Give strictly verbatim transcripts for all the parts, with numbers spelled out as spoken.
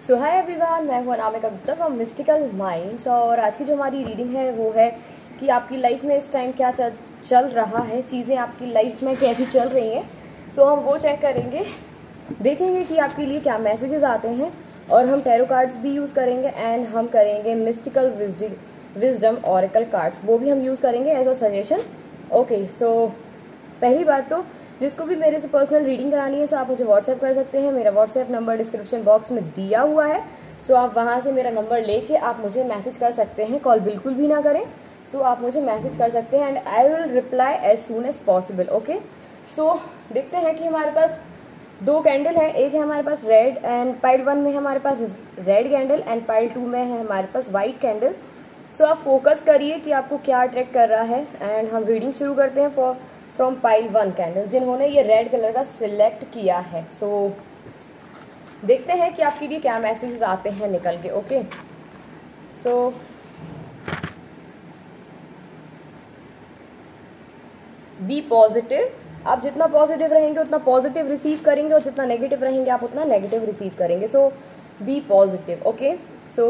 सो हाय everyone, मैं हूं Anamika Gupta from mystical minds. और आज की जो हमारी रीडिंग है वो है कि आपकी लाइफ में इस टाइम क्या चल चल रहा है, चीज़ें आपकी लाइफ में कैसी चल रही हैं। सो हम वो चेक करेंगे, देखेंगे कि आपके लिए क्या मैसेजेस आते हैं। और हम टैरो कार्ड्स भी यूज़ करेंगे एंड हम करेंगे मिस्टिकल विजडम ऑरेकल कार्ड्स, वो भी हम यूज़ करेंगे as a suggestion. Okay, so पहली बात तो जिसको भी मेरे से पर्सनल रीडिंग करानी है सो आप मुझे व्हाट्सएप कर सकते हैं। मेरा व्हाट्सएप नंबर डिस्क्रिप्शन बॉक्स में दिया हुआ है। सो आप वहाँ से मेरा नंबर लेके आप मुझे मैसेज कर सकते हैं। कॉल बिल्कुल भी ना करें। सो आप मुझे मैसेज कर सकते हैं and I will reply as soon as possible. Okay, so देखते हैं कि हमारे पास दो कैंडल है। एक है हमारे पास रेड एंड पाइल वन में है हमारे पास red candle and pile two में है हमारे पास वाइट कैंडल। सो आप फोकस करिए कि आपको क्या अट्रैक्ट कर रहा है एंड हम रीडिंग शुरू करते हैं for from pile one candle, जिन्होंने ये रेड कलर का सिलेक्ट किया है। सो so, देखते हैं कि आपके लिए क्या मैसेजेस आते हैं निकल के। Okay, so be positive. आप जितना पॉजिटिव रहेंगे उतना पॉजिटिव रिसीव करेंगे और जितना नेगेटिव रहेंगे आप उतना नेगेटिव रिसीव करेंगे। So be positive. Okay, so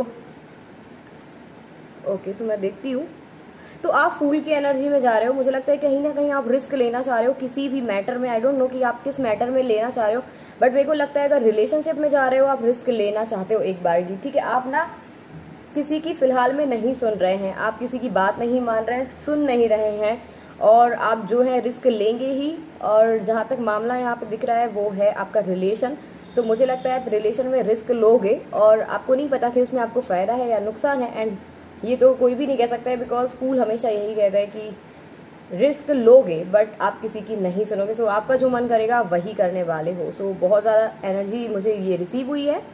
okay so मैं देखती हूँ। तो आप फूल की एनर्जी में जा रहे हो। मुझे लगता है कहीं ना कहीं आप रिस्क लेना चाह रहे हो किसी भी मैटर में। आई डोंट नो कि आप किस मैटर में लेना चाह रहे हो, बट मेरे को लगता है अगर रिलेशनशिप में जा रहे हो आप रिस्क लेना चाहते हो एक बार जी। ठीक है, आप ना किसी की फिलहाल में नहीं सुन रहे हैं, आप किसी की बात नहीं मान रहे हैं, सुन नहीं रहे हैं और आप जो है रिस्क लेंगे ही। और जहाँ तक मामला यहाँ पे दिख रहा है वो है आपका रिलेशन। तो मुझे लगता है आप रिलेशन में रिस्क लोगे और आपको नहीं पता कि उसमें आपको फ़ायदा है या नुकसान है। एंड ये तो कोई भी नहीं कह सकता है बिकॉज फूल हमेशा यही कहता है कि रिस्क लोगे बट आप किसी की नहीं सुनोगे। सो आपका जो मन करेगा आप वही करने वाले हो। सो बहुत ज़्यादा एनर्जी मुझे ये रिसीव हुई है।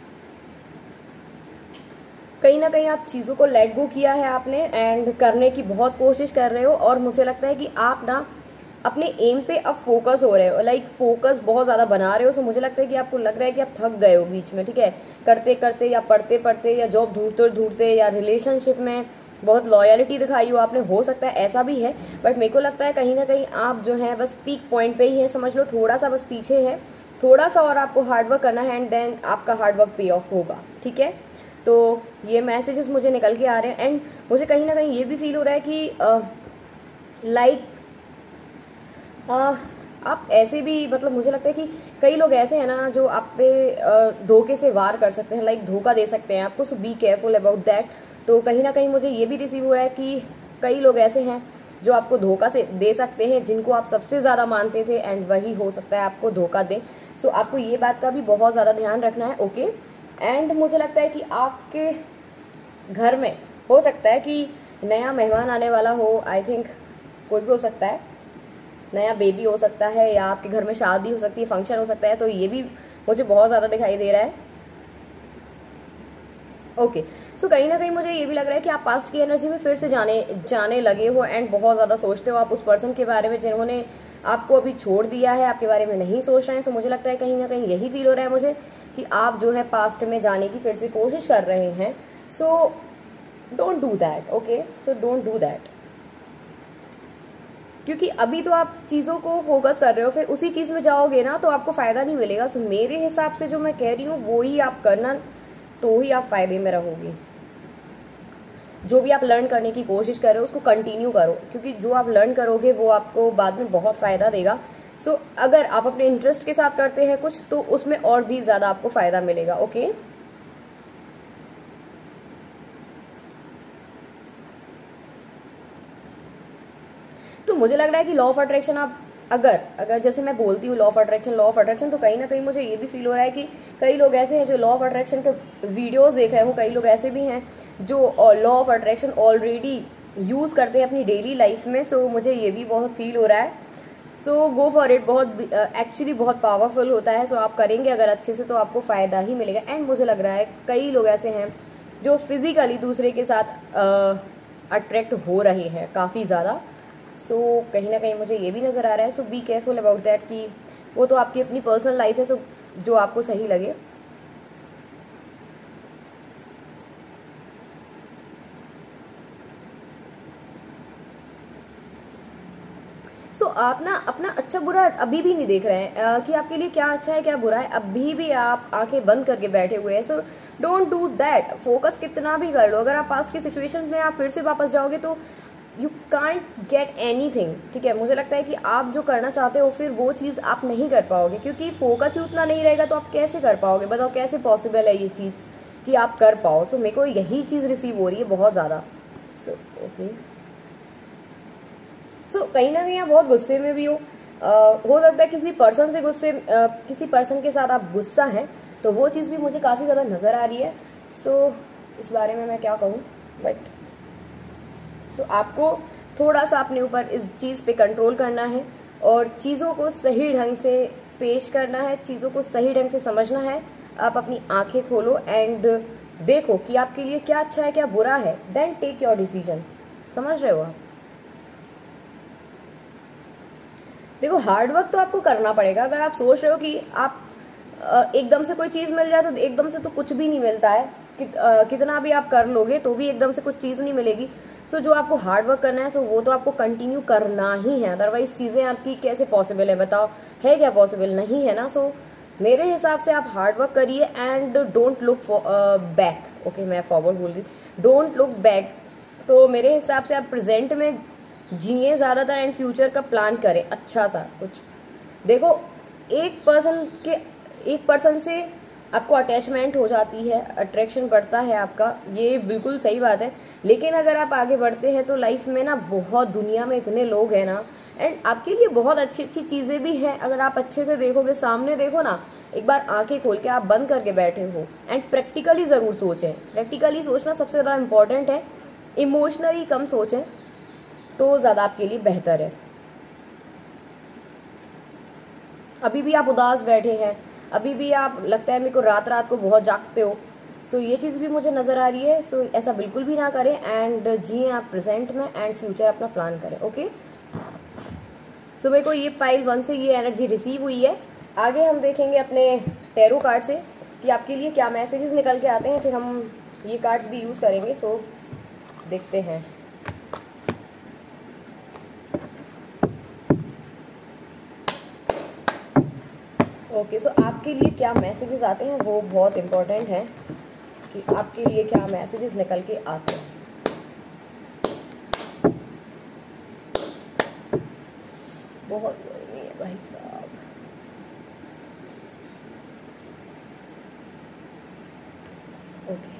कहीं ना कहीं आप चीज़ों को लेट गो किया है आपने एंड करने की बहुत कोशिश कर रहे हो। और मुझे लगता है कि आप ना अपने एम पे अब फोकस हो रहे हो, लाइक फोकस बहुत ज़्यादा बना रहे हो। सो मुझे लगता है कि आपको लग रहा है कि आप थक गए हो बीच में। ठीक है, करते करते या पढ़ते पढ़ते या जॉब ढूंढते ढूंढते या रिलेशनशिप में बहुत लॉयलिटी दिखाई हो आपने, हो सकता है ऐसा भी है। बट मेरे को लगता है कहीं ना कहीं आप जो है बस पीक पॉइंट पे ही है, समझ लो थोड़ा सा बस पीछे है, थोड़ा सा और आपको हार्डवर्क करना है एंड देन आपका हार्डवर्क पे ऑफ होगा। ठीक है, तो ये मैसेजेस मुझे निकल के आ रहे हैं एंड मुझे कहीं ना कहीं ये भी फील हो रहा है कि लाइक आ, आप ऐसे भी, मतलब मुझे लगता है कि कई लोग ऐसे हैं ना जो आप पे धोखे से वार कर सकते हैं, लाइक धोखा दे सकते हैं आपको। So be careful about that. तो कहीं ना कहीं मुझे ये भी रिसीव हो रहा है कि कई लोग ऐसे हैं जो आपको धोखा से दे सकते हैं, जिनको आप सबसे ज़्यादा मानते थे एंड वही हो सकता है आपको धोखा दें। सो आपको ये बात का भी बहुत ज़्यादा ध्यान रखना है। ओके, एंड मुझे लगता है कि आपके घर में हो सकता है कि नया मेहमान आने वाला हो। आई थिंक कोई भी हो सकता है, नया बेबी हो सकता है या आपके घर में शादी हो सकती है, फंक्शन हो सकता है। तो ये भी मुझे बहुत ज़्यादा दिखाई दे रहा है। ओके, सो कहीं ना कहीं मुझे ये भी लग रहा है कि आप पास्ट की एनर्जी में फिर से जाने जाने लगे हो एंड बहुत ज़्यादा सोचते हो आप उस पर्सन के बारे में जिन्होंने आपको अभी छोड़ दिया है, आपके बारे में नहीं सोच रहे हैं। सो मुझे लगता है कहीं ना कहीं यही फील हो रहा है मुझे कि आप जो है पास्ट में जाने की फिर से कोशिश कर रहे हैं। So don't do that. Okay, so don't do that, क्योंकि अभी तो आप चीज़ों को फोकस कर रहे हो, फिर उसी चीज़ में जाओगे ना तो आपको फ़ायदा नहीं मिलेगा। सो मेरे हिसाब से जो मैं कह रही हूँ वो ही आप करना, तो ही आप फायदे में रहोगे। जो भी आप लर्न करने की कोशिश कर रहे हो उसको कंटिन्यू करो, क्योंकि जो आप लर्न करोगे वो आपको बाद में बहुत फ़ायदा देगा। सो so, अगर आप अपने इंटरेस्ट के साथ करते हैं कुछ तो उसमें और भी ज़्यादा आपको फ़ायदा मिलेगा। ओके, तो मुझे लग रहा है कि लॉ ऑफ अट्रैक्शन आप अगर अगर जैसे मैं बोलती हूँ law of attraction law of attraction तो कहीं ना कहीं मुझे ये भी फील हो रहा है कि कई लोग ऐसे हैं जो लॉ ऑफ अट्रैक्शन के वीडियोस देख रहे हो, कई लोग ऐसे भी हैं जो law of attraction already use करते हैं अपनी डेली लाइफ में। सो so, मुझे ये भी बहुत फील हो रहा है। सो गो फॉर इट, बहुत एक्चुअली uh, बहुत पावरफुल होता है। सो so, आप करेंगे अगर अच्छे से तो आपको फ़ायदा ही मिलेगा। एंड मुझे लग रहा है कई लोग ऐसे हैं जो फिजिकली दूसरे के साथ अट्रैक्ट uh, हो रहे हैं काफ़ी ज़्यादा। सो so, कहीं ना कहीं मुझे ये भी नज़र आ रहा है। So be careful about that कि वो तो आपकी अपनी पर्सनल लाइफ है। सो so, जो आपको सही लगे। सो so, आप ना अपना अच्छा बुरा अभी भी नहीं देख रहे हैं आ, कि आपके लिए क्या अच्छा है क्या बुरा है, अभी भी आप आंखें बंद करके बैठे हुए हैं। So don't do that. Focus कितना भी कर लो, अगर आप पास्ट की सिचुएशन में आप फिर से वापस जाओगे तो you can't get anything. ठीक है, मुझे लगता है कि आप जो करना चाहते हो फिर वो चीज़ आप नहीं कर पाओगे, क्योंकि फोकस ही उतना नहीं रहेगा तो आप कैसे कर पाओगे? बताओ कैसे पॉसिबल है ये चीज़ कि आप कर पाओ। सो so, मेरे को यही चीज़ रिसीव हो रही है बहुत ज़्यादा। सो ओके, सो so, कहीं ना कहीं आप बहुत गुस्से में भी हो। uh, हो सकता है किसी पर्सन से गुस्से uh, किसी पर्सन के साथ आप गुस्सा हैं, तो वो चीज़ भी मुझे काफ़ी ज़्यादा नज़र आ रही है। सो so, इस बारे में मैं क्या कहूँ, बट सो so, आपको थोड़ा सा अपने ऊपर इस चीज़ पे कंट्रोल करना है और चीज़ों को सही ढंग से पेश करना है, चीज़ों को सही ढंग से समझना है। आप अपनी आंखें खोलो एंड देखो कि आपके लिए क्या अच्छा है क्या बुरा है, देन टेक योर डिसीजन। समझ रहे हो आप? देखो, हार्ड वर्क तो आपको करना पड़ेगा। अगर आप सोच रहे हो कि आप एकदम से कोई चीज़ मिल जाए तो एकदम से तो कुछ भी नहीं मिलता है, कि, कितना भी आप कर लोगे तो भी एकदम से कुछ चीज़ नहीं मिलेगी। सो जो आपको हार्ड वर्क करना है सो वो तो आपको कंटिन्यू करना ही है, अदरवाइज चीज़ें आपकी कैसे पॉसिबल है? बताओ, है क्या पॉसिबल? नहीं है ना। सो मेरे हिसाब से आप हार्ड वर्क करिए and don't look back. Okay, मैं फॉरवर्ड बोल रही, डोंट लुक बैक। तो मेरे हिसाब से आप प्रेजेंट में जिए ज़्यादातर एंड फ्यूचर का प्लान करें अच्छा सा कुछ। देखो, एक पर्सन के एक पर्सन से आपको अटैचमेंट हो जाती है, अट्रैक्शन बढ़ता है आपका, ये बिल्कुल सही बात है। लेकिन अगर आप आगे बढ़ते हैं तो लाइफ में ना बहुत दुनिया में इतने लोग हैं ना, एंड आपके लिए बहुत अच्छी अच्छी चीज़ें भी हैं। अगर आप अच्छे से देखोगे, सामने देखो ना, एक बार आंखें खोल के आप बंद करके बैठे हो एंड प्रैक्टिकली ज़रूर सोचें। प्रैक्टिकली सोचना सबसे ज़्यादा इम्पॉर्टेंट है, इमोशनली कम सोचें तो ज़्यादा आपके लिए बेहतर है। अभी भी आप उदास बैठे हैं, अभी भी आप लगता है मेरे को रात रात को बहुत जागते हो, सो ये चीज़ भी मुझे नज़र आ रही है। सो ऐसा बिल्कुल भी ना करें एंड जिए आप प्रेजेंट में एंड फ्यूचर अपना प्लान करें। ओके, सो मेरे को ये फाइल वन से ये एनर्जी रिसीव हुई है। आगे हम देखेंगे अपने टैरो कार्ड से कि आपके लिए क्या मैसेजेस निकल के आते हैं, फिर हम ये कार्ड्स भी यूज़ करेंगे। सो देखते हैं। ओके, सो आपके लिए क्या मैसेजेस आते हैं वो बहुत इम्पोर्टेंट है कि आपके लिए क्या मैसेजेस निकल के आते हैं। बहुत गर्मी है भाई साहब। ओके,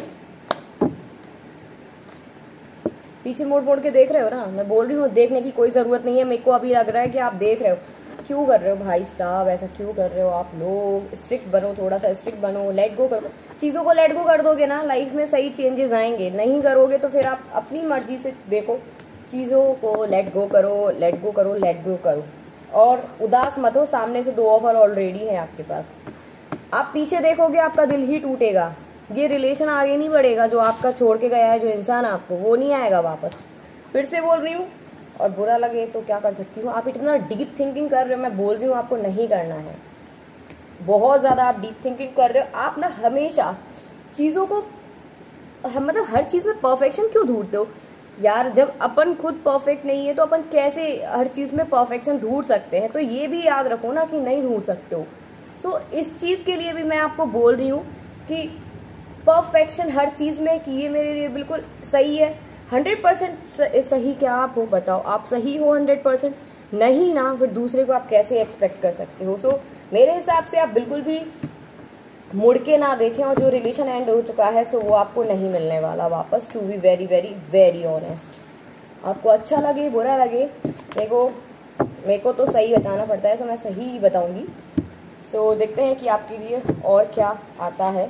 पीछे मोड़ मोड़ के देख रहे हो ना, मैं बोल रही हूँ देखने की कोई ज़रूरत नहीं है। मेरे को अभी लग रहा है कि आप देख रहे हो। क्यों कर रहे हो भाई साहब, ऐसा क्यों कर रहे हो आप लोग? स्ट्रिक्ट बनो, थोड़ा सा स्ट्रिक्ट बनो, लेट गो करो। चीज़ों को लेट गो कर दोगे ना, लाइफ में सही चेंजेस आएंगे। नहीं करोगे तो फिर आप अपनी मर्जी से देखो, चीज़ों को लेट गो करो, लेट गो करो, लेट गो करो। और उदास मत हो, सामने से दो ऑफर ऑलरेडी है आपके पास। आप पीछे देखोगे आपका दिल ही टूटेगा, ये रिलेशन आगे नहीं बढ़ेगा। जो आपका छोड़ के गया है जो इंसान आपको, वो नहीं आएगा वापस। फिर से बोल रही हूँ, और बुरा लगे तो क्या कर सकती हूँ। आप इतना डीप थिंकिंग कर रहे हो, मैं बोल रही हूँ आपको नहीं करना है। बहुत ज़्यादा आप डीप थिंकिंग कर रहे हो। आप ना हमेशा चीज़ों को हम मतलब हर चीज़ में परफेक्शन क्यों ढूंढते हो यार? जब अपन खुद परफेक्ट नहीं है तो अपन कैसे हर चीज़ में परफेक्शन ढूंढ सकते हैं? तो ये भी याद रखो ना कि नहीं ढूंढ सकते हो। सो इस चीज़ के लिए भी मैं आपको बोल रही हूँ कि परफेक्शन हर चीज़ में, कि ये मेरे लिए बिल्कुल सही है। हंड्रेड परसेंट सही क्या आप हो? बताओ, आप सही हो हंड्रेड परसेंट? नहीं ना, फिर दूसरे को आप कैसे एक्सपेक्ट कर सकते हो? सो so, मेरे हिसाब से आप बिल्कुल भी मुड़ के ना देखें, और जो रिलेशन एंड हो चुका है सो वो आपको नहीं मिलने वाला वापस। To be very very very honest, आपको अच्छा लगे बुरा लगे, मेरे को मेरे को तो सही बताना पड़ता है, सो मैं सही ही बताऊँगी। सो देखते हैं कि आपके लिए और क्या आता है।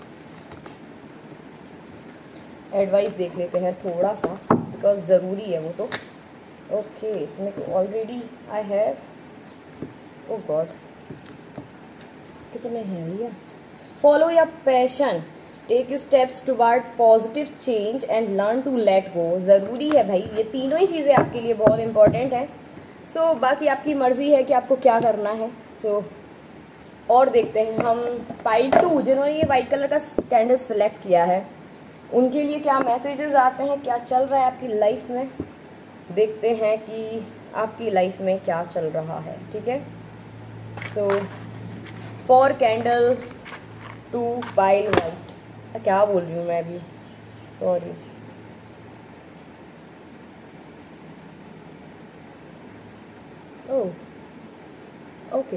एडवाइस देख लेते हैं थोड़ा सा, बिकॉज ज़रूरी है वो तो। ओके, इसमें already I have, oh God कितने हैं भैया। Follow your passion, take steps toward positive change and learn to let go. ज़रूरी है भाई, ये तीनों ही चीज़ें आपके लिए बहुत इंपॉर्टेंट है। सो so, बाकी आपकी मर्ज़ी है कि आपको क्या करना है। सो so, और देखते हैं हम पाइल टू, जिन्होंने ये वाइट कलर का कैंडल सेलेक्ट किया है, उनके लिए क्या मैसेजेस आते हैं, क्या चल रहा है आपकी लाइफ में। देखते हैं कि आपकी लाइफ में क्या चल रहा है, ठीक है। So for candle two pile white, क्या बोल रही हूँ मैं अभी, सॉरी। ओह ओके,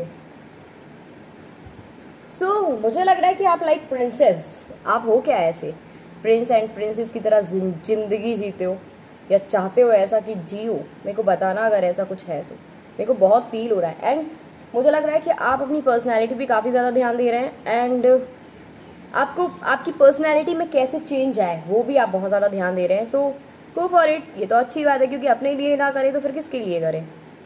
सो मुझे लग रहा है कि आप लाइक प्रिंसेस, आप हो क्या ऐसे प्रिंस एंड प्रिंसेस की तरह जिंदगी जीते हो या चाहते हो ऐसा कि जियो। मेरे को बताना अगर ऐसा कुछ है तो, मेरे को बहुत फील हो रहा है। एंड मुझे लग रहा है कि आप अपनी पर्सनैलिटी भी काफ़ी ज़्यादा ध्यान दे रहे हैं, एंड आपको आपकी पर्सनैलिटी में कैसे चेंज आए वो भी आप बहुत ज़्यादा ध्यान दे रहे हैं। सो गो फॉर इट, ये तो अच्छी बात है, क्योंकि अपने लिए ना करें तो फिर किसके लिए करें।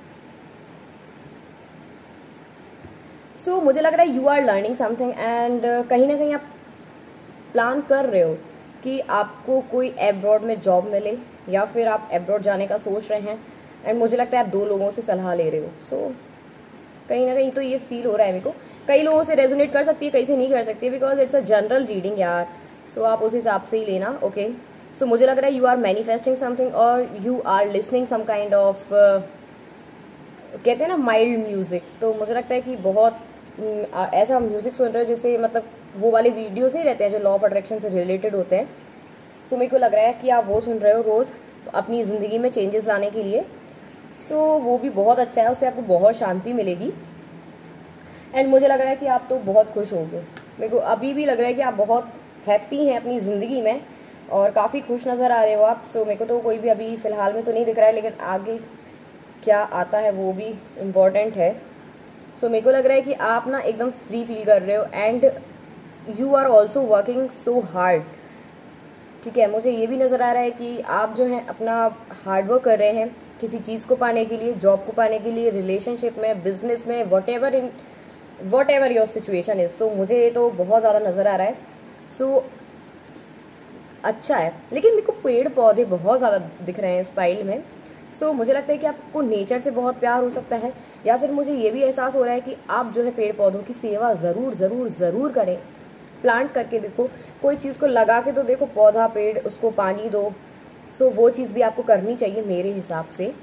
सो so, मुझे लग रहा है you are learning something, and कहीं ना कहीं आप प्लान कर रहे हो कि आपको कोई एब्रॉड में जॉब मिले, या फिर आप एब्रॉड जाने का सोच रहे हैं। एंड मुझे लगता है आप दो लोगों से सलाह ले रहे हो। सो so, कहीं ना कहीं तो ये फील हो रहा है मेरे को, कई लोगों से रेजोनेट कर सकती है, कई से नहीं कर सकती है, because it's a general reading यार। सो so, आप उस हिसाब से ही लेना, ओके। सो मुझे लग रहा है यू आर मैनिफेस्टिंग समथिंग, और you are listening some kind of, कहते हैं ना माइल्ड म्यूजिक। तो मुझे लगता है कि बहुत ऐसा म्यूजिक सुन रहे हो जैसे, मतलब वो वाले वीडियोस नहीं रहते हैं जो लॉ ऑफ अट्रैक्शन से रिलेटेड होते हैं। सो मेरे को लग रहा है कि आप वो सुन रहे हो रोज़ अपनी ज़िंदगी में चेंजेस लाने के लिए। सो वो भी बहुत अच्छा है, उससे आपको बहुत शांति मिलेगी। एंड मुझे लग रहा है कि आप तो बहुत खुश होगे, मेरे को अभी भी लग रहा है कि आप बहुत हैप्पी हैं अपनी ज़िंदगी में और काफ़ी खुश नज़र आ रहे हो आप। सो मेरे को तो कोई भी अभी फ़िलहाल में तो नहीं दिख रहा है, लेकिन आगे क्या आता है वो भी इम्पॉर्टेंट है। सो so, मेरे को लग रहा है कि आप ना एकदम फ्री फील कर रहे हो, and you are also working so hard, ठीक है। मुझे ये भी नज़र आ रहा है कि आप जो है अपना हार्ड वर्क कर रहे हैं किसी चीज़ को पाने के लिए, जॉब को पाने के लिए, रिलेशनशिप में, बिजनेस में, whatever in whatever your situation is. So मुझे ये तो बहुत ज़्यादा नज़र आ रहा है। सो so, अच्छा है, लेकिन मेरे को पेड़ पौधे बहुत ज़्यादा दिख रहे हैं इस फाइल में। सो so, मुझे लगता है कि आपको नेचर से बहुत प्यार हो सकता है, या फिर मुझे ये भी एहसास हो रहा है कि आप जो है पेड़ पौधों की सेवा ज़रूर ज़रूर ज़रूर करें। प्लांट करके देखो, कोई चीज़ को लगा के तो देखो, पौधा पेड़, उसको पानी दो। सो so, वो चीज़ भी आपको करनी चाहिए मेरे हिसाब से।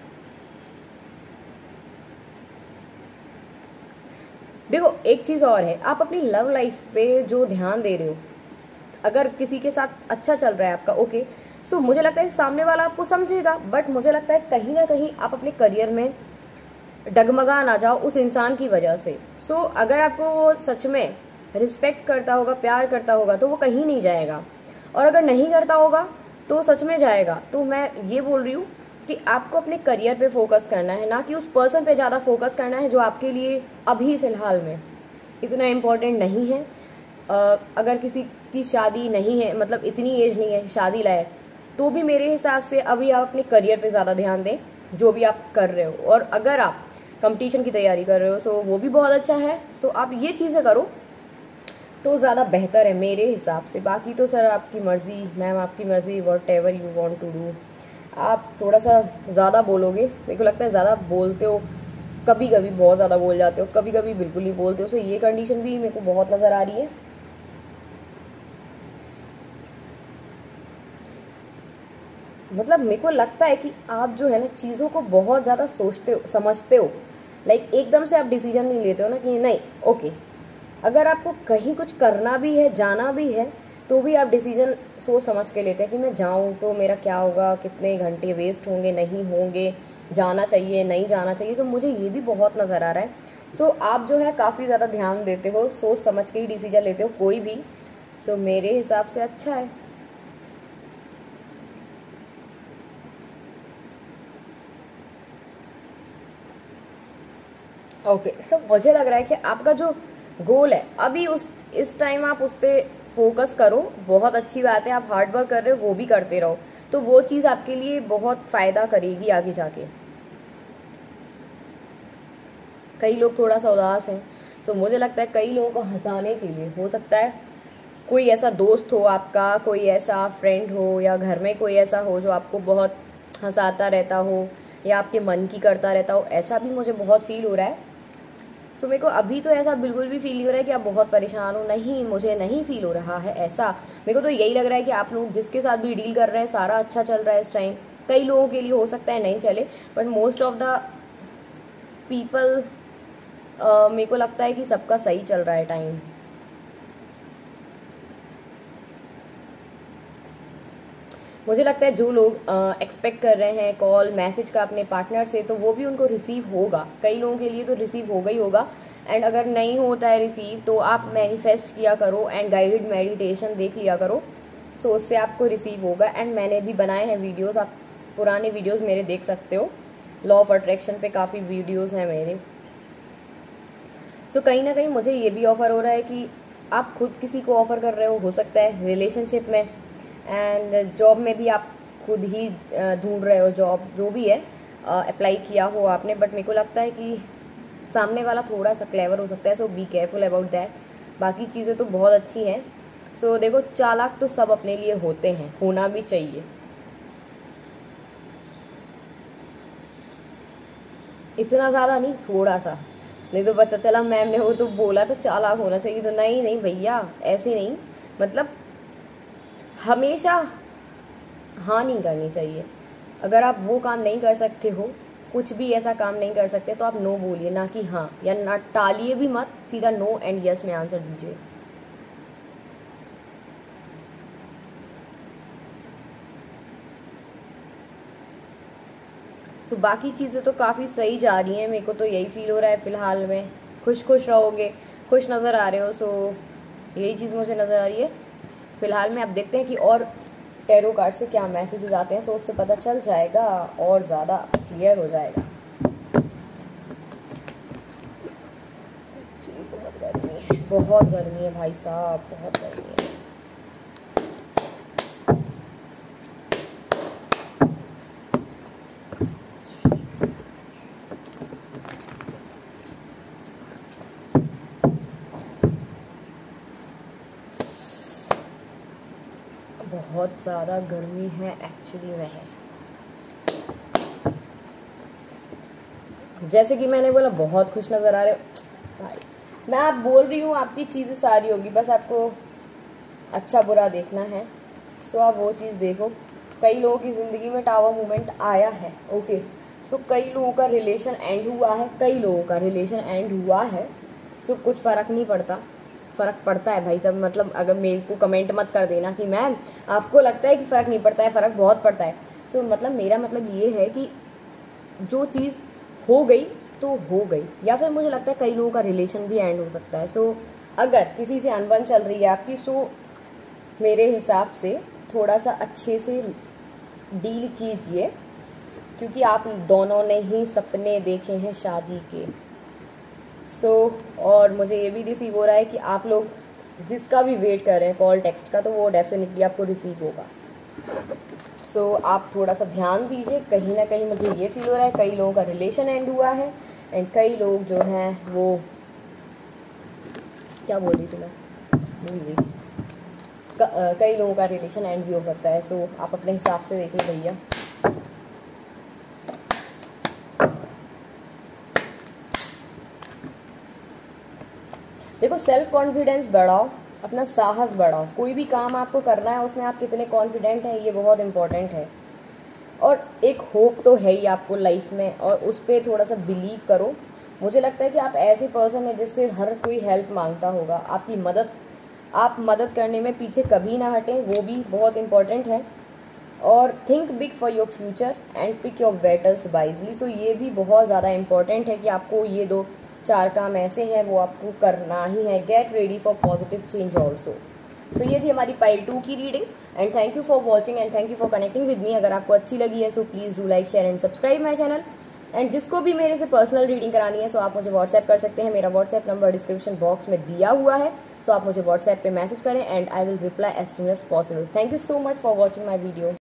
देखो एक चीज़ और है, आप अपनी लव लाइफ पे जो ध्यान दे रहे हो, अगर किसी के साथ अच्छा चल रहा है आपका, ओके। सो so, मुझे लगता है सामने वाला आपको समझेगा, बट मुझे लगता है कहीं ना कहीं आप अपने करियर में डगमगा ना जाओ उस इंसान की वजह से। सो so, अगर आपको वो सच में रिस्पेक्ट करता होगा, प्यार करता होगा, तो वो कहीं नहीं जाएगा, और अगर नहीं करता होगा तो सच में जाएगा। तो मैं ये बोल रही हूँ कि आपको अपने करियर पे फोकस करना है, ना कि उस पर्सन पे ज़्यादा फोकस करना है जो आपके लिए अभी फ़िलहाल में इतना इम्पोर्टेंट नहीं है। अगर किसी की शादी नहीं है, मतलब इतनी एज नहीं है शादी लायक, तो भी मेरे हिसाब से अभी आप अपने करियर पे ज़्यादा ध्यान दें जो भी आप कर रहे हो। और अगर आप कंपटीशन की तैयारी कर रहे हो, सो वो भी बहुत अच्छा है। सो आप ये चीज़ें करो तो ज़्यादा बेहतर है मेरे हिसाब से। बाकी तो सर आपकी मर्ज़ी मैम, आपकी मर्ज़ी, whatever you want to do. आप थोड़ा सा ज़्यादा बोलोगे, मेरे को लगता है ज़्यादा बोलते हो, कभी कभी बहुत ज़्यादा बोल जाते हो, कभी कभी बिल्कुल नहीं बोलते हो। सो ये कंडीशन भी मेरे को बहुत नज़र आ रही है। मतलब मेरे को लगता है कि आप जो है ना चीज़ों को बहुत ज़्यादा सोचते हो, समझते हो। लाइक एकदम से आप डिसीजन नहीं लेते हो ना कि नहीं ओके। अगर आपको कहीं कुछ करना भी है, जाना भी है, तो भी आप डिसीजन सोच समझ के लेते हैं कि मैं जाऊं तो मेरा क्या होगा, कितने घंटे वेस्ट होंगे, नहीं होंगे, जाना चाहिए नहीं जाना चाहिए। तो मुझे ये भी बहुत नज़र आ रहा है। सो आप जो है काफ़ी ज़्यादा ध्यान देते हो, सोच समझ के ही डिसीजन लेते हो कोई भी। सो मेरे हिसाब से अच्छा है। ओके okay, सो मुझे लग रहा है कि आपका जो गोल है अभी उस इस टाइम आप उस पर फोकस करो, बहुत अच्छी बात है। आप हार्ड वर्क कर रहे हो, वो भी करते रहो, तो वो चीज़ आपके लिए बहुत फ़ायदा करेगी आगे जाके। कई लोग थोड़ा सा उदास हैं, सो मुझे लगता है कई लोगों को हंसाने के लिए हो सकता है कोई ऐसा दोस्त हो आपका, कोई ऐसा फ्रेंड हो, या घर में कोई ऐसा हो जो आपको बहुत हंसाता रहता हो या आपके मन की करता रहता हो। ऐसा भी मुझे बहुत फील हो रहा है। सो so, मेरे को अभी तो ऐसा बिल्कुल भी फील नहीं हो रहा है कि आप बहुत परेशान हो, नहीं, मुझे नहीं फील हो रहा है ऐसा। मेरे को तो यही लग रहा है कि आप लोग जिसके साथ भी डील कर रहे हैं सारा अच्छा चल रहा है इस टाइम। कई लोगों के लिए हो सकता है नहीं चले, but most of the people, मेरे को लगता है कि सबका सही चल रहा है टाइम। मुझे लगता है जो लोग एक्सपेक्ट कर रहे हैं कॉल मैसेज का अपने पार्टनर से, तो वो भी उनको रिसीव होगा। कई लोगों के लिए तो रिसीव होगा ही होगा, एंड अगर नहीं होता है रिसीव तो आप मैनिफेस्ट किया करो एंड गाइडेड मेडिटेशन देख लिया करो, सो उससे आपको रिसीव होगा। एंड मैंने भी बनाए हैं वीडियोस, आप पुराने वीडियोस मेरे देख सकते हो, लॉ ऑफ अट्रैक्शन पे काफ़ी वीडियोस हैं मेरे। सो so, कहीं ना कहीं मुझे ये भी ऑफ़र हो रहा है कि आप खुद किसी को ऑफ़र कर रहे हो हो सकता है रिलेशनशिप में, एंड जॉब में भी आप खुद ही ढूंढ रहे हो जॉब, जो भी है अप्लाई किया हो आपने, बट मेरे को लगता है कि सामने वाला थोड़ा सा क्लेवर हो सकता है, so be careful about that. बाकी चीज़ें तो बहुत अच्छी हैं। सो so, देखो चालाक तो सब अपने लिए होते हैं, होना भी चाहिए। इतना ज़्यादा नहीं, थोड़ा सा, नहीं तो पता चला मैम ने वो तो बोला तो चालाक होना चाहिए, तो नहीं नहीं भैया ऐसे नहीं, मतलब हमेशा हाँ नहीं करनी चाहिए। अगर आप वो काम नहीं कर सकते हो, कुछ भी ऐसा काम नहीं कर सकते, तो आप नो बोलिए, ना कि हाँ, या ना टालिए भी मत, सीधा नो एंड यस में आंसर दीजिए। सो so, बाकी चीज़ें तो काफ़ी सही जा रही हैं, मेरे को तो यही फील हो रहा है फ़िलहाल में। खुश खुश रहोगे, खुश नज़र आ रहे हो, सो यही चीज़ मुझे नज़र आ रही है फ़िलहाल में। आप देखते हैं कि और टैरो कार्ड से क्या मैसेजेस आते हैं, सो उससे पता चल जाएगा और ज़्यादा क्लियर हो जाएगा। जी बहुत गर्मी है, बहुत गर्मी है भाई साहब, बहुत गर्मी है। बहुत ज़्यादा गर्मी है एक्चुअली में है। जैसे कि मैंने बोला बहुत खुश नज़र आ रहे हो भाई, मैं आप बोल रही हूँ आपकी चीज़ें सारी होगी, बस आपको अच्छा बुरा देखना है। सो आप वो चीज़ देखो। कई लोगों की ज़िंदगी में टावर मूवमेंट आया है, ओके। सो कई लोगों का रिलेशन एंड हुआ है, कई लोगों का रिलेशन एंड हुआ है, सो कुछ फ़र्क नहीं पड़ता, फ़र्क पड़ता है भाई साहब। मतलब अगर मेरे को कमेंट मत कर देना कि मैम आपको लगता है कि फ़र्क नहीं पड़ता है, फ़र्क बहुत पड़ता है। सो मतलब मेरा मतलब ये है कि जो चीज़ हो गई तो हो गई, या फिर मुझे लगता है कई लोगों का रिलेशन भी एंड हो सकता है। सो अगर किसी से अनबन चल रही है आपकी, सो मेरे हिसाब से थोड़ा सा अच्छे से डील कीजिए, क्योंकि आप दोनों ने ही सपने देखे हैं शादी के। सो so, और मुझे ये भी रिसीव हो रहा है कि आप लोग जिसका भी वेट कर रहे हैं कॉल टेक्स्ट का, तो वो डेफिनेटली आपको रिसीव होगा। सो so, आप थोड़ा सा ध्यान दीजिए। कहीं ना कहीं मुझे ये फील हो रहा है कई लोगों का रिलेशन एंड हुआ है, एंड कई लोग जो हैं वो क्या बोल रही थी मैं भूल गई, कई लोगों का रिलेशन एंड भी हो सकता है। सो so, आप अपने हिसाब से देख लो भैया। देखो सेल्फ कॉन्फिडेंस बढ़ाओ, अपना साहस बढ़ाओ। कोई भी काम आपको करना है उसमें आप कितने कॉन्फिडेंट हैं, ये बहुत इंपॉर्टेंट है। और एक होप तो है ही आपको लाइफ में, और उस पर थोड़ा सा बिलीव करो। मुझे लगता है कि आप ऐसे पर्सन हैं जिससे हर कोई हेल्प मांगता होगा, आपकी मदद, आप मदद करने में पीछे कभी ना हटें, वो भी बहुत इंपॉर्टेंट है। और think big for your future and pick your battles wisely. So ये भी बहुत ज़्यादा इंपॉर्टेंट है कि आपको ये दो चार काम ऐसे हैं वो आपको करना ही है। Get ready for positive change also. So ये थी हमारी पाइल टू की reading, and thank you for watching and thank you for connecting with me. अगर आपको अच्छी लगी है so please do like share and subscribe my channel. And जिसको भी मेरे से पर्सनल रीडिंग करानी है सो आप मुझे व्हाट्सएप कर सकते हैं। मेरा व्हाट्सएप नंबर डिस्क्रिप्शन बॉक्स में दिया हुआ है, सो आप मुझे व्हाट्सएप पे मैसेज करें and I will reply as soon as possible. Thank you so much for watching my video.